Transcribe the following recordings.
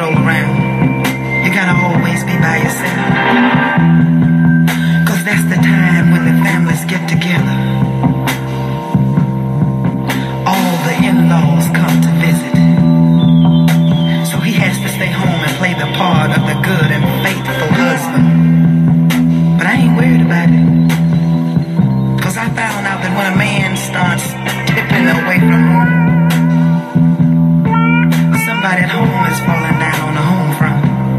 roll around, you gotta always be by yourself. 'Cause that's the time when the families get together. All the in-laws come to visit. So he has to stay home and play the part of the good and faithful husband. But I ain't worried about it. 'Cause I found out that when a man starts tipping away from home, somebody at home is falling down on the home front.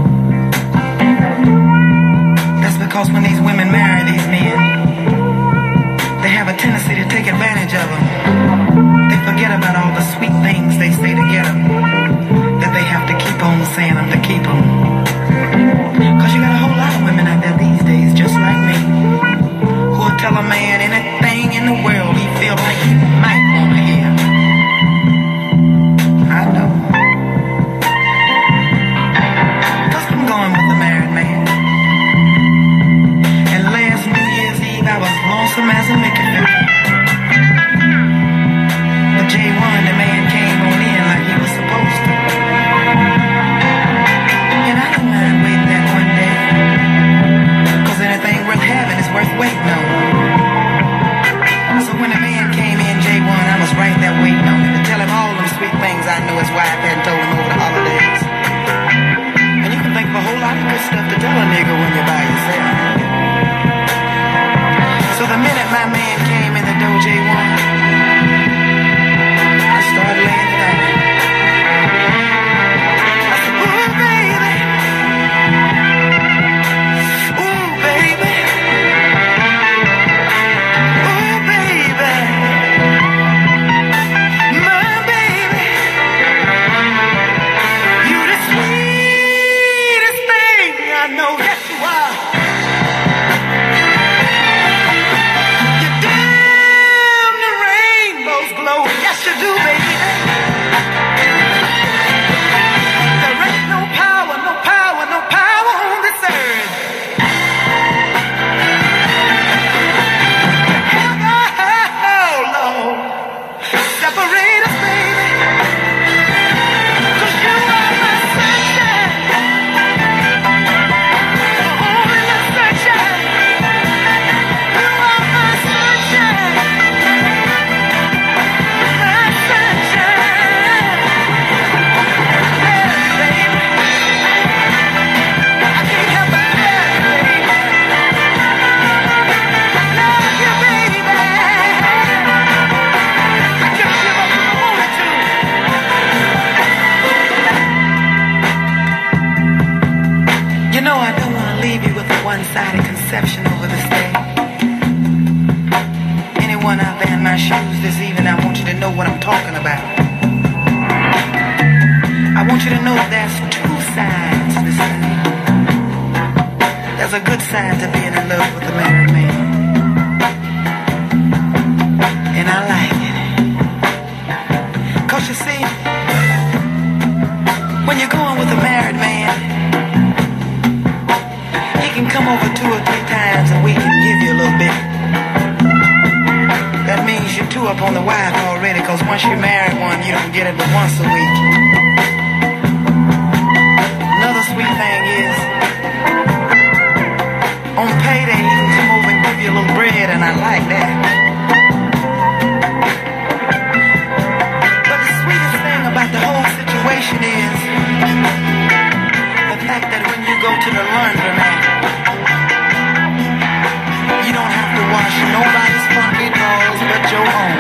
That's because when these women marry these men, they have a tendency to take advantage of them. They forget about all the sweet things they say to get them, that they have to keep on saying them to keep them. 'Cause you got a whole lot of women out there these days, just like me, who will tell a man anything in the world he feel like he might want to hear. I know. 'Cause I'm going with a married man. And last New Year's Eve I was lonesome as a Mickey Finger. But J1, the man, came on in like he was supposed to. And I didn't mind waiting that one day. 'Cause anything worth having is worth waiting on. So when the man came in, J1, I was right there waiting on him to tell him all them sweet things I knew his wife hadn't told him over the holidays. And you can think of a whole lot of good stuff to tell a nigga when you're by yourself. So the minute my man came in the door, J1, I started laying it on him. I said, ooh, baby. Ooh, baby. Ooh, baby. My baby. You the sweetest thing I know that you are. You damn the rainbows glow. Yes, you do, baby. There ain't no power, no power, no power on this earth. Oh, Lord. Separate us, baby. 'Cause you are my sunshine. Only my sunshine. You are my sunshine. My sunshine. Yeah, baby. I can't help but love you, baby. Love you, baby. I can't give up if I wanted to. You know, I don't want to leave you with a one-sided conception over this day. Anyone out there in my shoes this evening, I want you to know what I'm talking about. I want you to know that there's two sides to this thing. There's a good side to being in love with a married man. And I like it. 'Cause you see, when you're going with a married man, he can come over 2 or 3 times a week and give you a little bit. That means you're 2 up on the wife already, 'cause once you marry one, you don't get it but once a week. Another sweet thing is, on payday, he can come over and give you a little bread, and I like that. But the sweetest thing about the whole situation is the fact that when you go to the laundromat, you don't have to wash nobody's funky drawers but your own.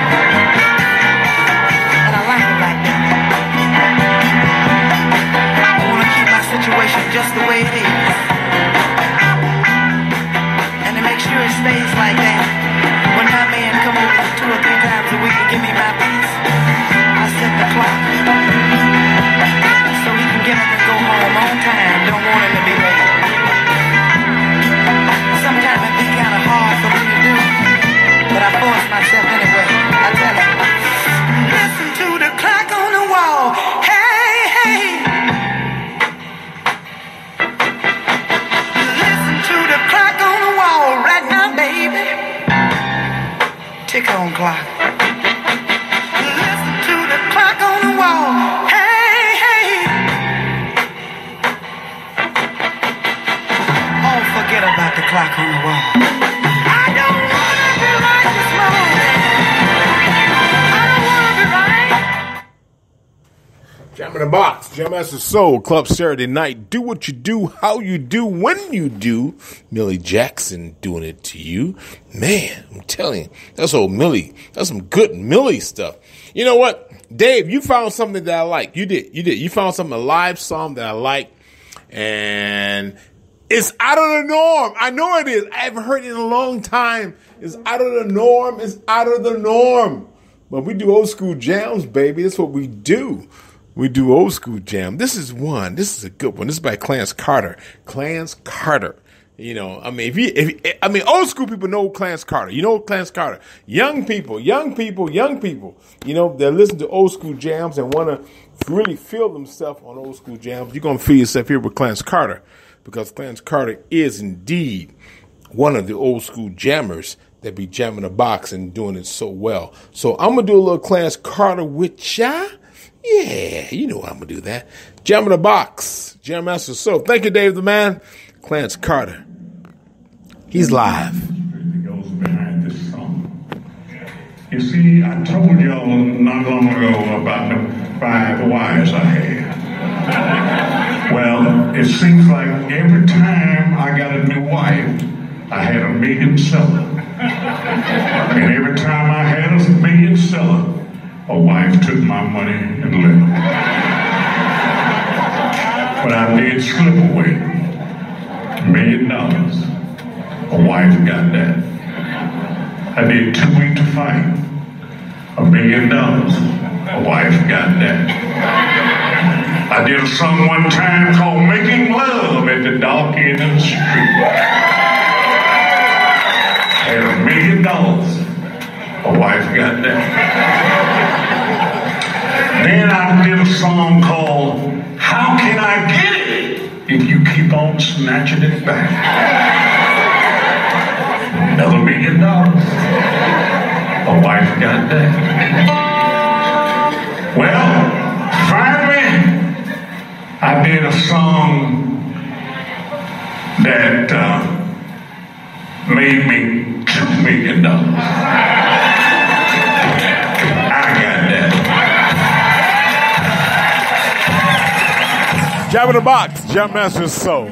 And I like it like that. I want to keep my situation just the way it is. And to make sure it stays like that, when my man come over 2 or 3 times a week to give me my piece, I set the clock so he can get up and go home on time. Don't want him to be late. in the Box, Jam Master Soul Club Saturday night. Do what you do, how you do, when you do. Millie Jackson doing it to you. Man, I'm telling you, that's old Millie. That's some good Millie stuff. You know what? Dave, you found something that I like. You did. You found something, a live song that I like. And it's out of the norm. I know it is. I haven't heard it in a long time. It's out of the norm. It's out of the norm. But we do old school jams, baby. That's what we do. We do old school jam. This is one. This is a good one. This is by Clarence Carter. Clarence Carter. You know, I mean, old school people know Clarence Carter. You know Clarence Carter. Young people. You know, they listen to old school jams and want to really feel themselves on old school jams. You're going to feel yourself here with Clarence Carter, because Clarence Carter is indeed one of the old school jammers that be jamming the box and doing it so well. So I'm going to do a little Clarence Carter with ya. Yeah, you know I'm going to do that. Jamming the Box. Jam Master Soul. Thank you, Dave the Man. Clarence Carter. He's live. It goes behind this song. You see, I told y'all not long ago about the 5 wives I had. Well, it seems like every time I got a new wife, I had a million seller. And every time I had a million seller, a wife took my money and left. But I did slip away. $1 million. A wife got that. I did 2 weeks to fight. $1 million. A wife got that. I did a song one time called Making Love at the Dark End of the Street. Had $1 million. A wife got that. Then I did a song called How Can I Get It If You Keep On Snatching It Back? Another $1 million. A wife got that. Well, finally, I did a song that made me $2 million. I got that. Jam in the Box, Jam Master Soul.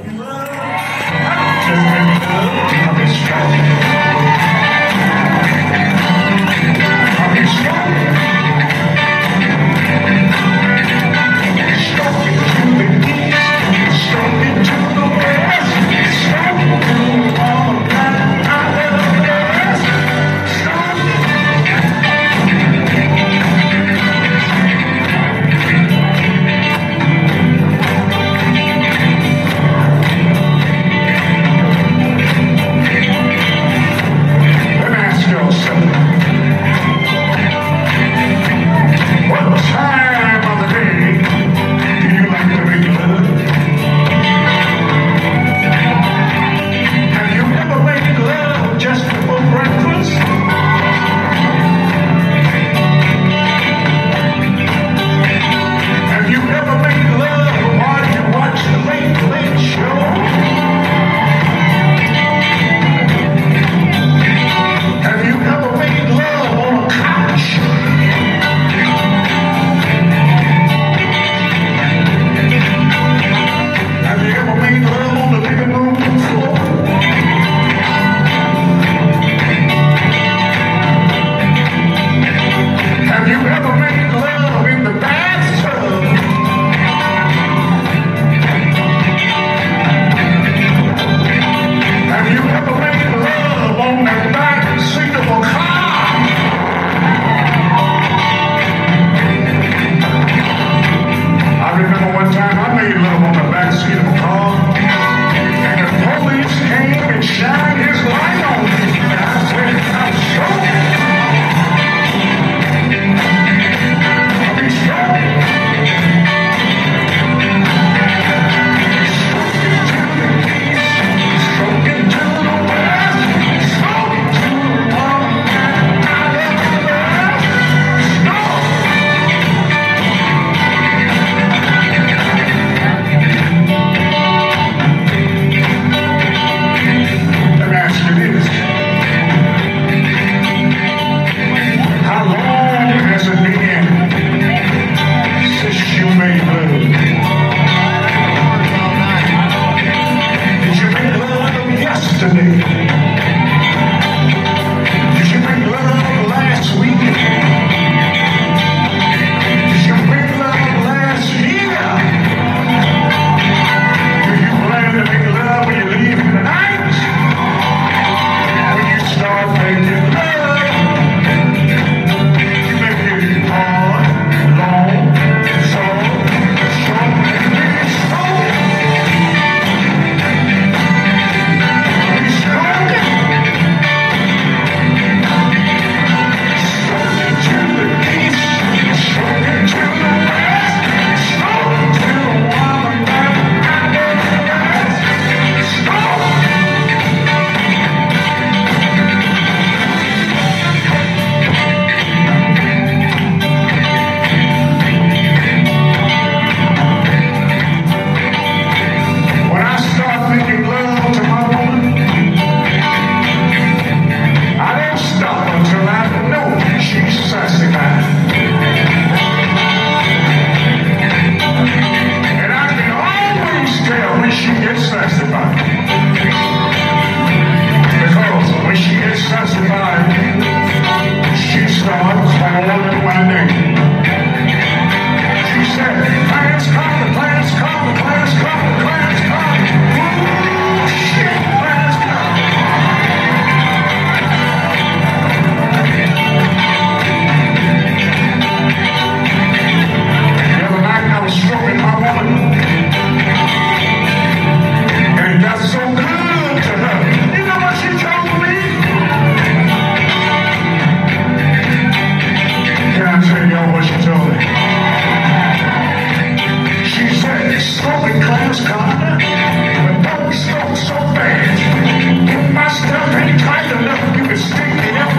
class car, but don't smoke so fast. If my stuff ain't tight enough, you can stick me up.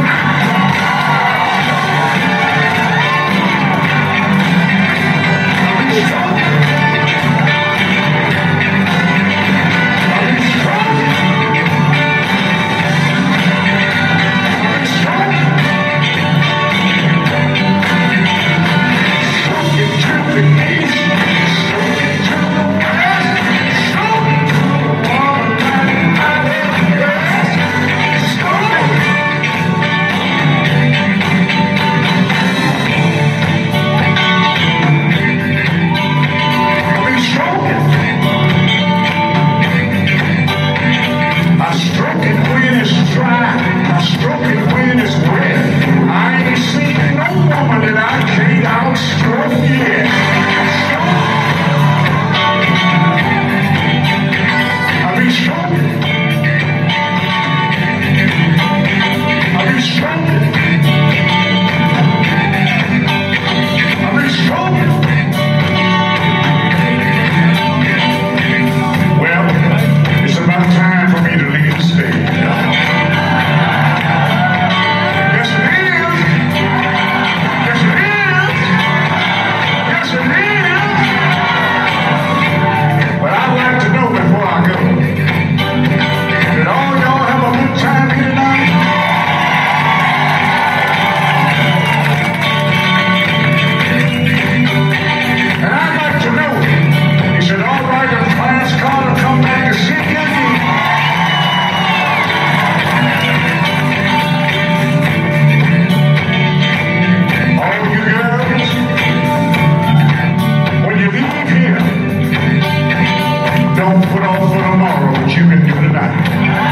Don't put off for tomorrow what you can do tonight.